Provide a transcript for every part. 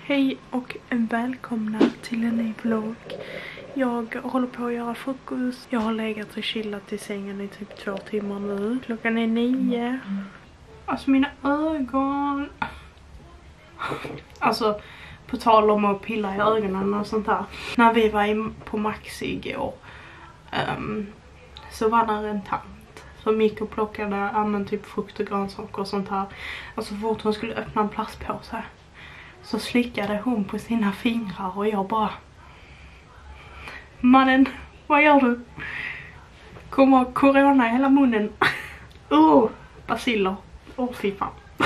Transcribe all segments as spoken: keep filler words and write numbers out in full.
Hej och välkomna till en ny vlogg. Jag håller på att göra frukost. Jag har legat och chillat i sängen i typ två timmar nu. Klockan är nio. Alltså mina ögon. Alltså på tal om att pilla i ögonen och sånt här. När vi var på Maxi igår um, så var där en tant som gick och plockade annan typ frukt och grönsaker och sånt här. Alltså fort hon skulle öppna en plastpåse så slickade hon på sina fingrar och jag bara: mannen, vad gör du? Kommer corona i hela munnen. Oh, basiller. Åh oh, fy fan.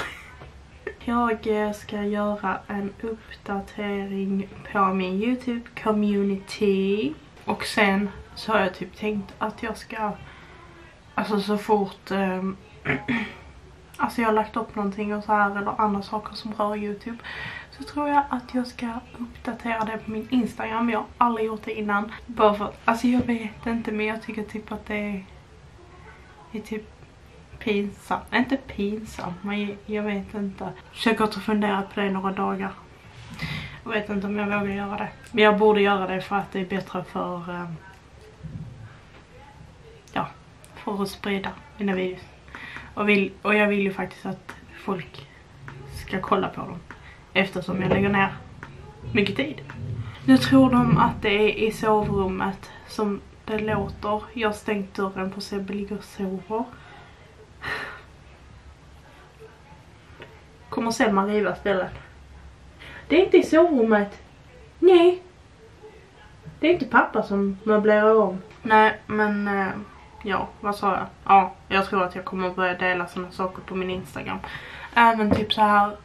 Jag ska göra en uppdatering på min YouTube community. Och sen så har jag typ tänkt att jag ska, alltså så fort um, alltså jag har lagt upp någonting och så här eller andra saker som rör YouTube, så tror jag att jag ska uppdatera det på min Instagram. Jag har aldrig gjort det innan. Bara för, alltså jag vet inte, men jag tycker typ att det är, är typ pinsamt. Inte pinsamt, men jag vet inte. Så jag har gått och funderat på det några dagar. Jag vet inte om jag vågar göra det. Men jag borde göra det för att det är bättre för um, ja, för att sprida mina videos. Och, vill, och jag vill ju faktiskt att folk ska kolla på dem, eftersom jag lägger ner mycket tid. Nu tror de att det är i sovrummet som det låter. Jag har stängt dörren på Sebbe ligger och sover. Kommer Selma riva stället? Det är inte i sovrummet. Nej. Det är inte pappa som möblerar om. Nej, men äh, ja, vad sa jag? Ja, jag tror att jag kommer börja dela såna saker på min Instagram. Även typ så här.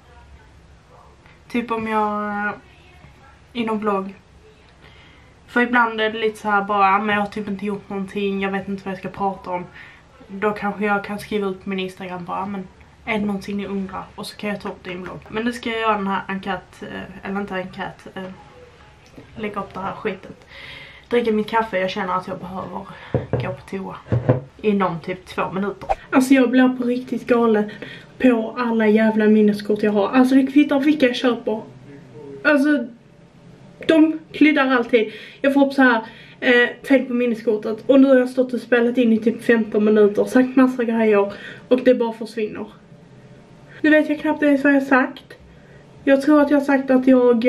Typ om jag äh, i någon vlogg. För ibland är det lite så här bara, men jag har typ inte gjort någonting, jag vet inte vad jag ska prata om. Då kanske jag kan skriva ut på min Instagram bara, men är det någonting ni undrar? Och så kan jag ta upp det i en vlogg. Men nu ska jag göra den här enkät, eller inte enkät, lägga upp det här skitet. Dricka mitt kaffe, jag känner att jag behöver gå på toa inom typ två minuter. Alltså jag blir på riktigt galen på alla jävla minneskort jag har. Alltså det kvittar vilka jag köper. Alltså de kliddar alltid. Jag får upp så här eh, fel på minneskortet. Och nu har jag stått och spelat in i typ femton minuter. Sagt massa grejer. Och det bara försvinner. Nu vet jag knappt det vad jag har sagt. Jag tror att jag har sagt att jag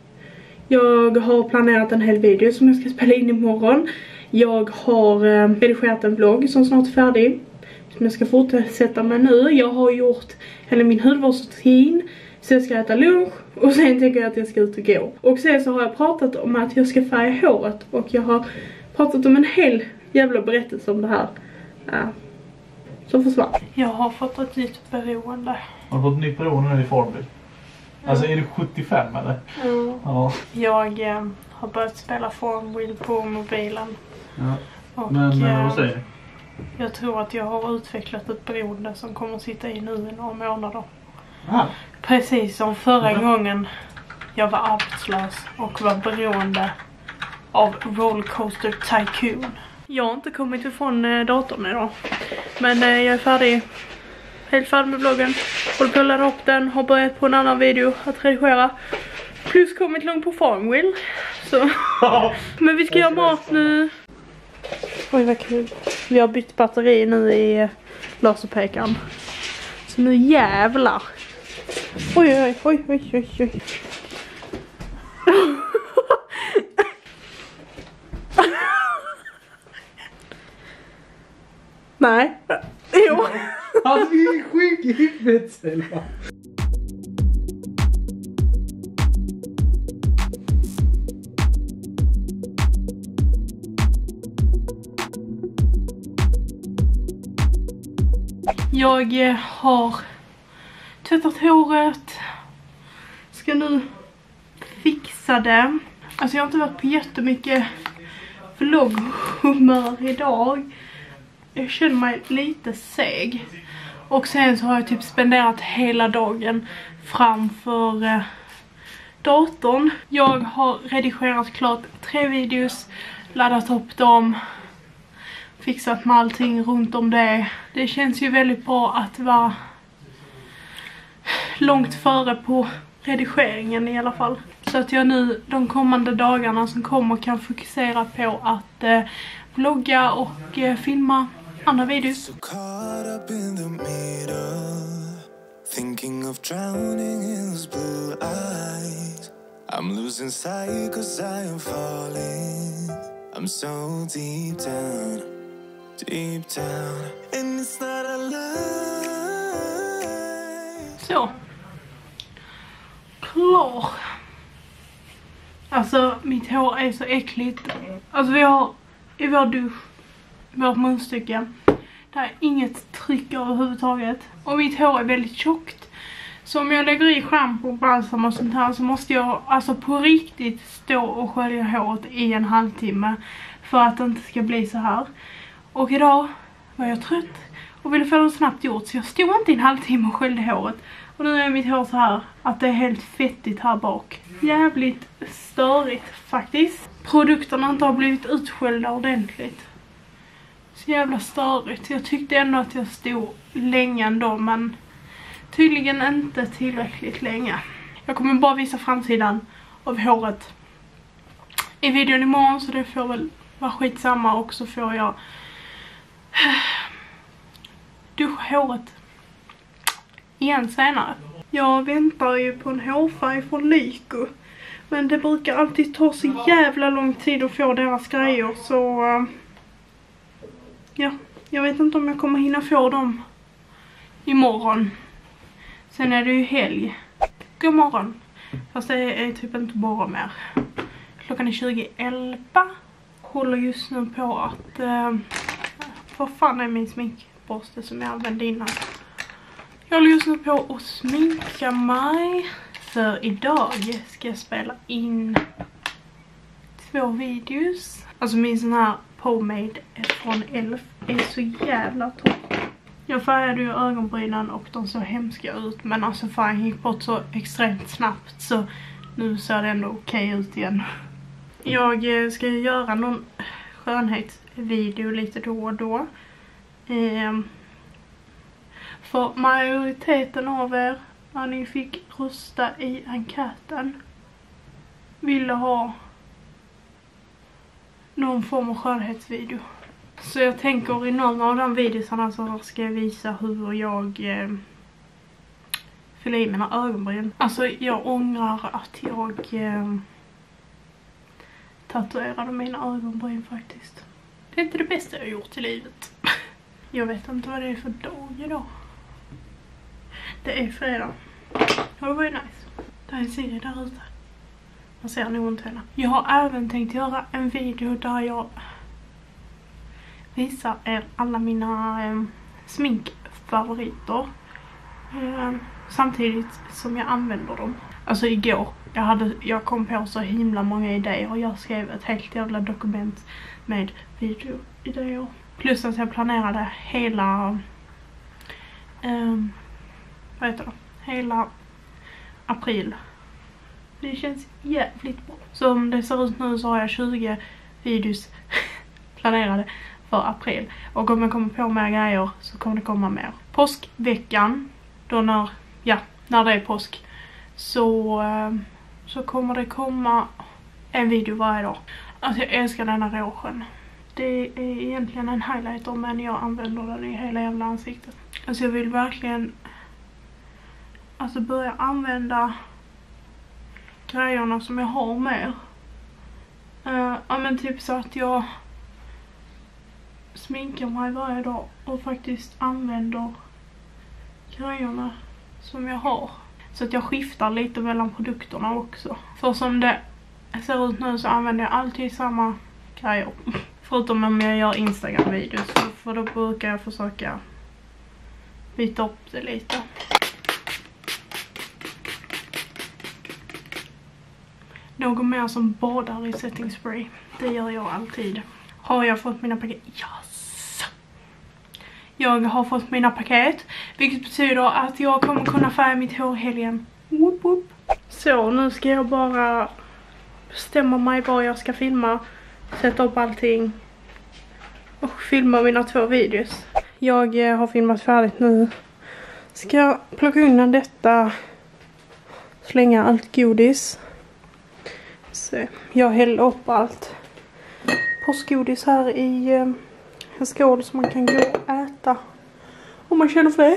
Jag har planerat en hel video som jag ska spela in imorgon. Jag har eh, redigerat en vlogg som snart är färdig, som jag ska fortsätta med nu. Jag har gjort hela min hudvårdsrutin. Sen ska jag äta lunch. Och sen tänker jag att jag ska ut och gå. Och sen så har jag pratat om att jag ska färga håret. Och jag har pratat om en hel jävla berättelse om det här. Ja. Så försvann. Jag har fått ett nytt beroende. Har du fått ett nytt beroende nu i Farmville? Ja. Alltså är du sjuttiofem eller? Mm. Ja. Jag eh, har börjat spela Farmville på mobilen. Ja. Och, men eh, vad säger du? Jag tror att jag har utvecklat ett beroende som kommer att sitta i nu i några månader. Ah. Precis som förra Mm. gången jag var arbetslös och var beroende av Rollercoaster Tycoon. Jag har inte kommit ifrån eh, datorn idag. Men eh, jag är färdig. Helt färdig med vloggen. Håller på att ladda upp den. Har börjat på en annan video att redigera. Plus kommit långt på Farmville. Så. Men vi ska göra mat nu. Oj vad kul. Vi har bytt batteri nu i eh, laserpekaren. Så nu jävlar. Oj oj oj oj oj oj. Nej. Jo. Han är sjuk i huvudet, Selma. Jag eh, har tvättat håret. Ska nu fixa det. Alltså jag har inte varit på jättemycket vlogghumör idag. Jag känner mig lite seg. Och sen så har jag typ spenderat hela dagen framför eh, datorn. Jag har redigerat klart tre videos, laddat upp dem, fixat med allting runt om det. Det känns ju väldigt bra att vara långt före på redigeringen i alla fall. Så att jag nu de kommande dagarna som kommer kan fokusera på att eh, vlogga och eh, filma andra videos. So caught up in the middle, thinking of drowning in those blue eyes. I'm losing sight cause I am falling. I'm so deep down, deep down, and it's not a lie. Så. Klar. Alltså mitt hår är så äckligt. Alltså vi har i vår dusch, vårt munstycke, det är inget tryck överhuvudtaget. Och mitt hår är väldigt tjockt. Så om jag lägger i shampoo, balsam och sånt här så måste jag alltså på riktigt stå och skölja håret i en halvtimme. För att det inte ska bli så här. Och idag var jag trött och ville få det snabbt gjort. Så jag stod inte i en halvtimme och sköljde håret. Och nu är mitt hår så här att det är helt fettigt här bak. Jävligt störigt faktiskt. Produkterna inte har blivit utsköljda ordentligt. Så jävla störigt. Jag tyckte ändå att jag stod länge ändå, men tydligen inte tillräckligt länge. Jag kommer bara visa framsidan av håret i videon imorgon, så det får väl vara skitsamma, och så får jag duscha håret igen senare. Jag väntar ju på en hårfärg från Lyko, men det brukar alltid ta så jävla lång tid att få deras grejer, så uh, ja, jag vet inte om jag kommer hinna få dem imorgon. Sen är det ju helg. God morgon. Fast det är typ inte morgon mer. Klockan är tjugo elva. Håller just nu på att uh, vad fan är min sminkborste som jag använde innan. Jag håller just nu på att sminka mig. För idag ska jag spela in två videos. Alltså min sån här pomade från Elf är så jävla torr. Jag färgade ju ögonbrynen och de såg hemska ut. Men alltså färgen gick bort så extremt snabbt, så nu ser det ändå okej ut igen. Jag ska ju göra någon skönhetsvideo lite då och då. Ehm, för majoriteten av er, när ni fick rösta i enkäten, ville ha någon form av skönhetsvideo. Så jag tänker i någon av de videorna så ska jag visa hur jag eh, fyller i mina ögonbryn. Alltså jag ångrar att jag eh, tatuerade mina ögonbryn faktiskt. Det är inte det bästa jag har gjort i livet. Jag vet inte vad det är för dag idag. Det är fredag. Ja, det var ju nice. Det är en serie där ute. Man ser nog inte henne. Jag har även tänkt göra en video där jag visar er alla mina eh, sminkfavoriter. Eh, samtidigt som jag använder dem. Alltså igår, jag, hade, jag kom på så himla många idéer och jag skrev ett helt jävla dokument med videoidéer. Plus att jag planerade hela, eh, vad heter det? Hela april. Det känns jävligt bra. Så om det ser ut nu så har jag tjugo videos planerade för april. Och om jag kommer på mer grejer så kommer det komma mer. Påskveckan, då när, ja, när det är påsk, så, så kommer det komma en video varje dag. Alltså jag älskar denna rougen. Det är egentligen en highlighter, men jag använder den i hela jävla ansiktet. Alltså jag vill verkligen alltså börja använda grejerna som jag har mer. Uh, ja men typ så att jag sminkar mig varje dag och faktiskt använder grejerna som jag har. Så att jag skiftar lite mellan produkterna också. För som det ser ut nu så använder jag alltid samma grejer. Förutom om jag gör Instagram-videos. För då brukar jag försöka byta upp det lite. Någon mer som badar i setting spray. Det gör jag alltid. Har jag fått mina paket? Yes! Jag har fått mina paket. Vilket betyder att jag kommer kunna färga mitt hår helgen. Woop woop. Så nu ska jag bara bestämma mig vad jag ska filma. Sätta upp allting. Och filma mina två videos. Jag har filmat färdigt nu. Ska jag plocka undan detta slänga allt godis. Så jag häller upp allt påskgodis här i eh, en skål som man kan gå och äta om man känner för det.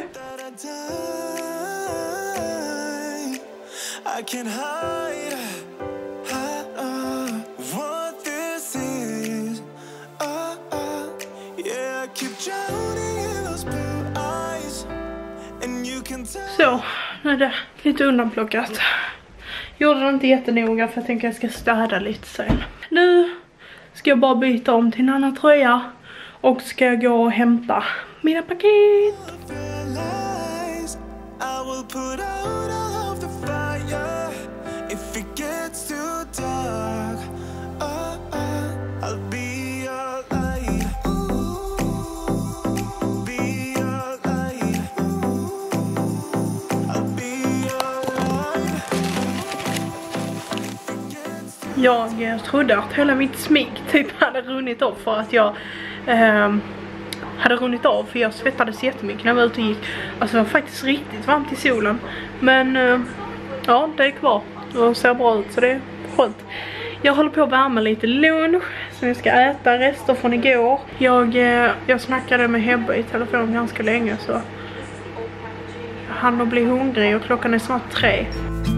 I can hide uh, what this is. Uh, uh, yeah, I keep drowning in those blue eyes, and you can tell. Så, nu är det lite undanplockat. Gjorde det inte jättenoga för jag tänker att jag ska städa lite sen. Nu ska jag bara byta om till en annan tröja och ska jag gå och hämta mina paket. I will put out all of the fire if it gets too dark. Uh, uh, I'll be your light. Be your light. I'll be your light. Jag eh, trodde att hela mitt smink typ hade runnit av för att jag eh, hade runnit av för jag svettades jättemycket när jag var ute och gick. Alltså det var faktiskt riktigt varmt i solen. Men eh, ja, det är kvar och ser bra ut så det är skönt. Jag håller på att värma lite lunch som jag ska äta, rester från igår. Jag, eh, jag snackade med Hebbe i telefon ganska länge så han har blivit hungrig och klockan är snart tre.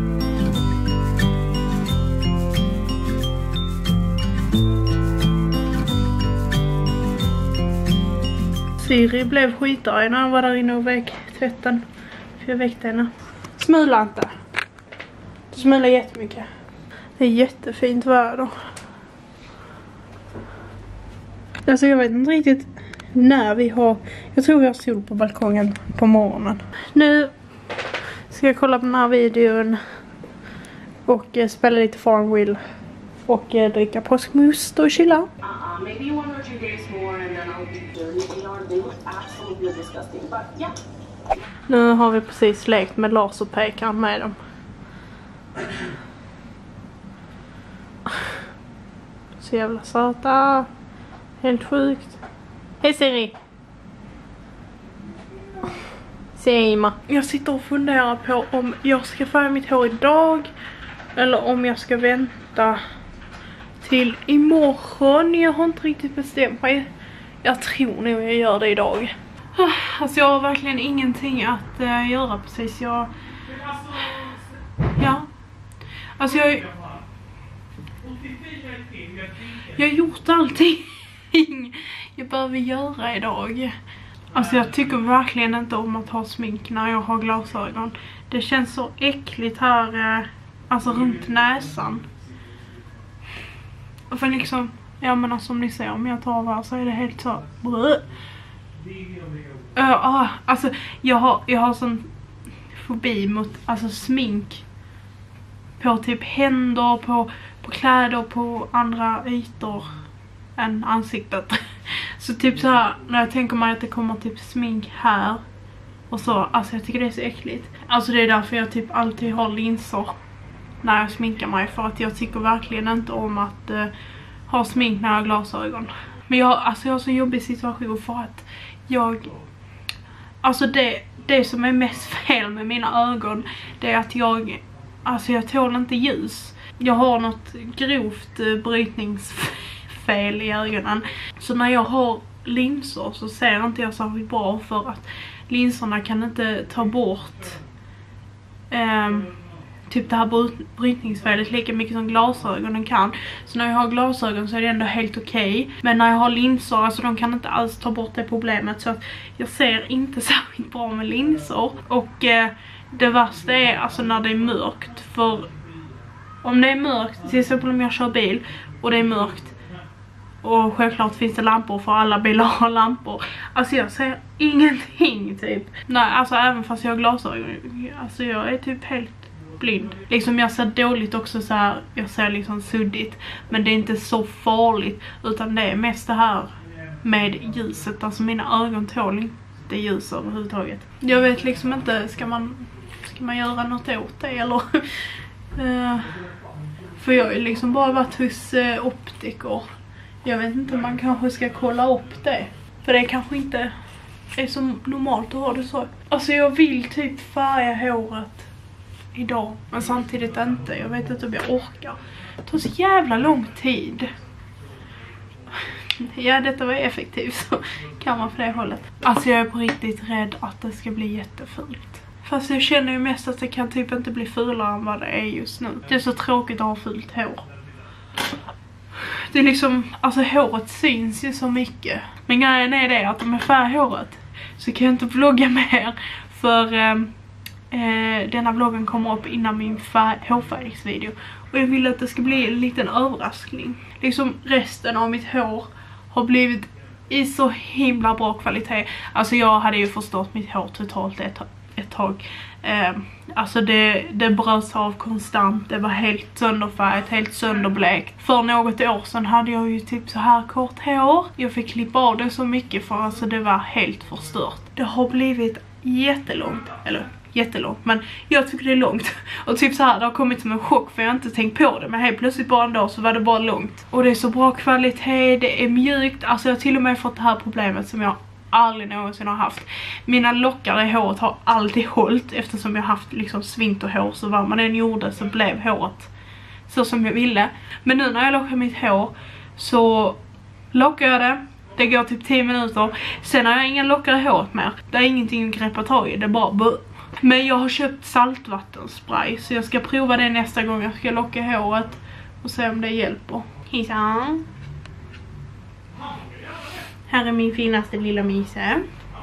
Siri blev skitarg när han var där inne och väck tvätten. För jag väckte henne. Smula inte. Du smular jättemycket. Det är jättefint väder. Alltså jag vet inte riktigt när vi har... Jag tror vi har sol på balkongen på morgonen. Nu ska jag kolla på den här videon. Och eh, spela lite Farmville. Och eh, dricka påskmust och chilla. Uh, maybe one or two days more and then I'll be dirty. They are, they look absolutely disgusting, but yeah. Nu har vi precis lekt med Lars och pekaren med dem. Så jävla söta. Helt sjukt. Hej Siri. Sima. Jag sitter och funderar på om jag ska färga mitt hår idag. Eller om jag ska vänta till imorgon. Jag har inte riktigt bestämt mig. Jag tror nog jag gör det idag. Alltså jag har verkligen ingenting att uh, göra precis. Jag... Ja. Alltså jag... Jag har gjort allting jag behöver göra idag. Alltså jag tycker verkligen inte om att ha smink när jag har glasögon. Det känns så äckligt här. Uh, alltså runt näsan. Och för liksom... Ja men alltså, som ni ser, om jag tar här så är det helt så... Uh, uh, alltså jag har, jag har sån fobi mot alltså smink på typ händer, på, på kläder, på andra ytor än ansiktet. Så typ så här, när jag tänker mig att det kommer typ smink här och så, alltså jag tycker det är så äckligt. Alltså det är därför jag typ alltid har linser när jag sminkar mig, för att jag tycker verkligen inte om att uh, ha smink när jag har glasögon. Men jag, alltså jag har så jobbig situation för att jag... Alltså det, det som är mest fel med mina ögon, det är att jag... Alltså jag tål inte ljus. Jag har något grovt uh, brytningsfel i ögonen. Så när jag har linser så ser inte jag särskilt bra, för att linserna kan inte ta bort... Um, typ det här brytningsfelet lika mycket som glasögonen kan. Så när jag har glasögon så är det ändå helt okej. Okay. Men när jag har linser, alltså de kan inte alls ta bort det problemet. Så att jag ser inte särskilt bra med linser. Och eh, det värsta är alltså när det är mörkt. För om det är mörkt, till exempel om jag kör bil och det är mörkt, och självklart finns det lampor för alla bilar har lampor. Alltså jag ser ingenting typ. Nej, alltså även fast jag har glasögon. Alltså jag är typ helt blind. Liksom jag ser dåligt också så här, jag ser liksom suddigt, men det är inte så farligt, utan det är mest det här med ljuset. Alltså mina ögon tål inte ljus överhuvudtaget. Jag vet liksom inte, ska man ska man göra något åt det eller uh, för jag är liksom bara varit hos uh, optiker. Jag vet inte om man kanske ska kolla upp det, för det kanske inte är så normalt att ha det så. Alltså jag vill typ färga håret idag. Men samtidigt inte. Jag vet inte om jag orkar. Det tar så jävla lång tid. Ja, detta var effektivt, så kan man för det hållet. Alltså jag är på riktigt rädd att det ska bli jättefult. Fast jag känner ju mest att det kan typ inte bli fulare än vad det är just nu. Det är så tråkigt att ha fult hår. Det är liksom, alltså håret syns ju så mycket. Men grejen är det att om jag färgar håret så kan jag inte vlogga mer. För eh, eh, denna vloggen kommer upp innan min hårfärgsvideo. Och jag vill att det ska bli en liten överraskning. Liksom resten av mitt hår har blivit i så himla bra kvalitet. Alltså jag hade ju förstått mitt hår totalt ett, ett tag. Eh, alltså det, det bröts av konstant. Det var helt sönderfärgat, helt sönderblekt. För något år sedan hade jag ju typ så här kort hår. Jag fick klippa av det så mycket för alltså det var helt förstört. Det har blivit jättelångt, eller jättelångt, men jag tycker det är långt. Och typ så här, det har kommit som en chock för jag har inte tänkt på det. Men helt plötsligt bara en dag så var det bara långt. Och det är så bra kvalitet, det är mjukt. Alltså jag har till och med fått det här problemet som jag aldrig någonsin har haft. Mina lockar i håret har alltid hållit. Eftersom jag har haft liksom svinterhår, så vad man än gjorde så blev håret så som jag ville. Men nu när jag lockar mitt hår så lockar jag det. Det går typ tio minuter. Sen har jag inga lockar i håret mer. Det är ingenting att greppa tag i, det är bara buh. Men jag har köpt saltvattenspray, så jag ska prova det nästa gång jag ska locka håret och se om det hjälper. Hejsan. Här är min finaste lilla mise.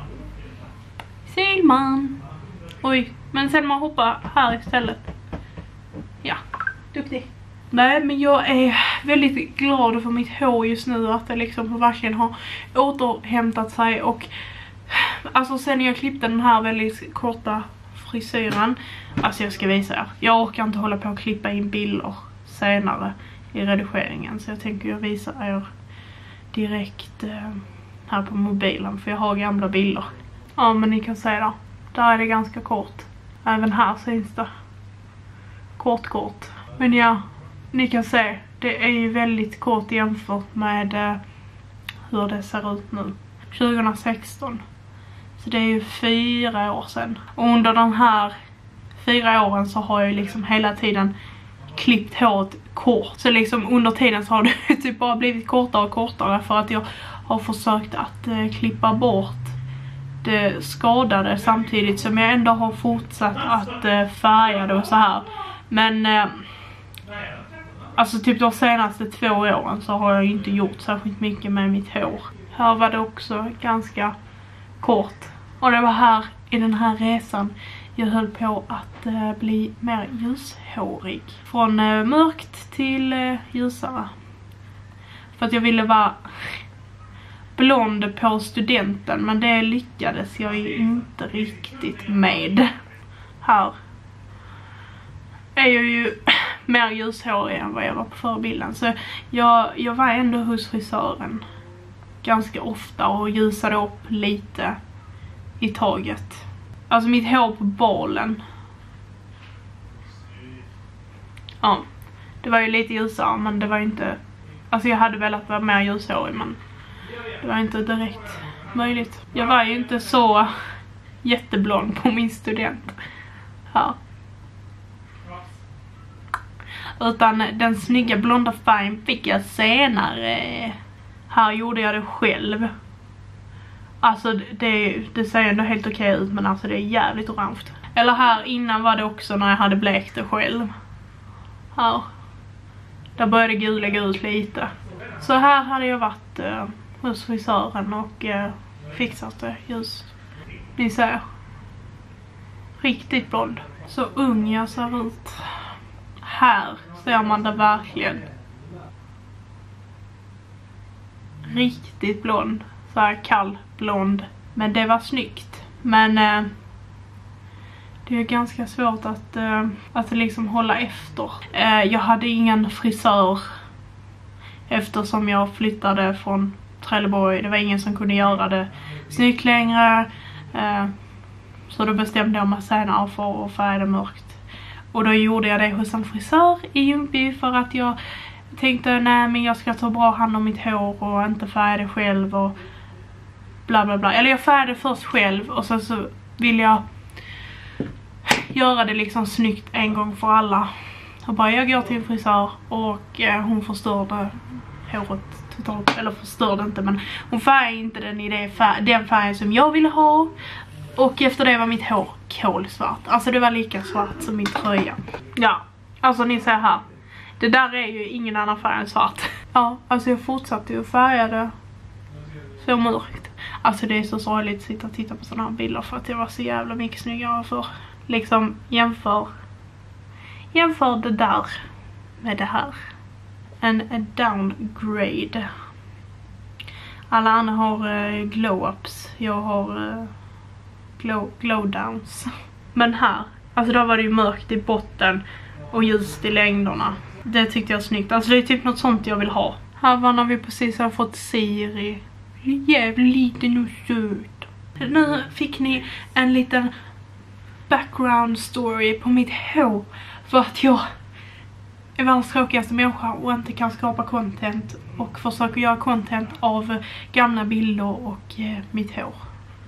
Selman. Oj, men Selman hoppar här istället. Ja, duktig. Nej, men jag är väldigt glad för mitt hår just nu. Att det liksom verkligen har återhämtat sig. Och alltså sen jag klippte den här väldigt korta frisyren. Alltså jag ska visa er. Jag orkar inte hålla på att klippa in bilder senare i redigeringen. Så jag tänker jag visa er direkt eh, här på mobilen. För jag har gamla bilder. Ja, men ni kan se då. Där är det ganska kort. Även här syns det kort kort. Men ja, ni kan se. Det är ju väldigt kort jämfört med eh, hur det ser ut nu. tjugo sexton. Så det är ju fyra år sedan. Och under de här fyra åren så har jag ju liksom hela tiden klippt håret kort. Så liksom under tiden så har det typ bara blivit kortare och kortare. För att jag har försökt att eh, klippa bort det skadade. Samtidigt som jag ändå har fortsatt att eh, färga det och så här. Men eh, alltså typ de senaste två åren så har jag inte gjort särskilt mycket med mitt hår. Här var det också ganska kort. Och det var här i den här resan jag höll på att eh, bli mer ljushårig. Från eh, mörkt till eh, ljusare. För att jag ville vara blond på studenten. Men det lyckades jag ju inte riktigt med. Här är jag ju mer ljushårig än vad jag var på förbilden. Så jag, jag var ändå hos frisören ganska ofta och ljusade upp lite i taget. Alltså mitt hår på balen. Ja, det var ju lite ljusare, men det var inte... Alltså jag hade velat vara mer ljushårig, men det var inte direkt möjligt. Jag var ju inte så jätteblond på min student. Här. Utan den snygga blonda färgen fick jag senare. Här gjorde jag det själv. Alltså det, det ser ändå helt okej ut, men alltså det är jävligt orange. Eller här innan var det också när jag hade blekt det själv. Här. Där började det gula ut lite. Så här hade jag varit eh, hos frisören och eh, fixat det just. Ni ser. Riktigt blond. Så ung jag ser ut. Här ser man det verkligen. Riktigt blond. Så här kall blond. Men det var snyggt. Men eh, det är ganska svårt att, eh, att liksom hålla efter. Eh, jag hade ingen frisör. Eftersom jag flyttade från Trelleborg. Det var ingen som kunde göra det snyggt längre. Eh, så då bestämde jag mig senare för att färga det mörkt. Och då gjorde jag det hos en frisör i Ljungby. För att jag tänkte, nej men jag ska ta bra hand om mitt hår och inte färga det själv och bla bla bla. Eller jag färgade först själv och sen så vill jag göra det liksom snyggt en gång för alla. Och bara jag går till en frisör och eh, hon förstörde håret totalt. Eller förstörde inte, men hon färgade inte den i det fär den färgen som jag ville ha. Och efter det var mitt hår kolsvart. Alltså det var lika svart som min tröja. Ja, alltså ni ser här. Det där är ju ingen annan färg än svart. Ja, alltså jag fortsatte ju färga det så mörkt. Alltså det är så sorgligt att sitta och titta på sådana här bilder för att det var så jävla mycket snyggare för. Liksom jämför jämför det där med det här. En, en downgrade. Alla andra har uh, glow-ups. Jag har uh, glow, glow-downs. Men här, alltså då var det ju mörkt i botten och ljust i längderna. Det tyckte jag var snyggt. Alltså det är typ något sånt jag vill ha. Här var när vi precis har fått Siri. Jävligt liten och söt. Nu fick ni en liten background story på mitt hår. För att jag är världens tråkigaste människa och inte kan skapa content. Och försöker göra content av gamla bilder och eh, mitt hår.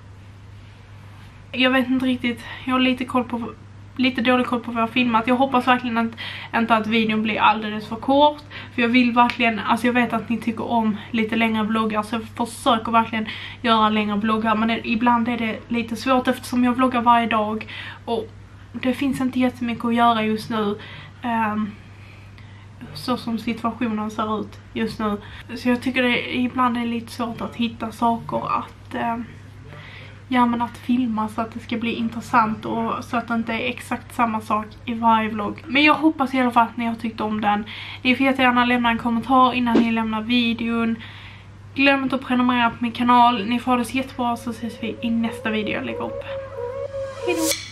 Jag vet inte riktigt, jag har lite koll på lite dålig koll på vad jag har filmat. Jag hoppas verkligen att, inte att videon blir alldeles för kort. För jag vill verkligen, alltså jag vet att ni tycker om lite längre vloggar. Så jag försöker verkligen göra längre vloggar. Men det, ibland är det lite svårt eftersom jag vloggar varje dag. Och det finns inte jättemycket att göra just nu. Um, så som situationen ser ut just nu. Så jag tycker det ibland är lite svårt att hitta saker att... Um, Ja, men att filma så att det ska bli intressant och så att det inte är exakt samma sak i varje vlogg. Men jag hoppas i alla fall att ni har tyckt om den. Ni får jättegärna lämna en kommentar innan ni lämnar videon. Glöm inte att prenumerera på min kanal. Ni får ha det så jättebra, så ses vi i nästa video jag lägger upp. Hejdå!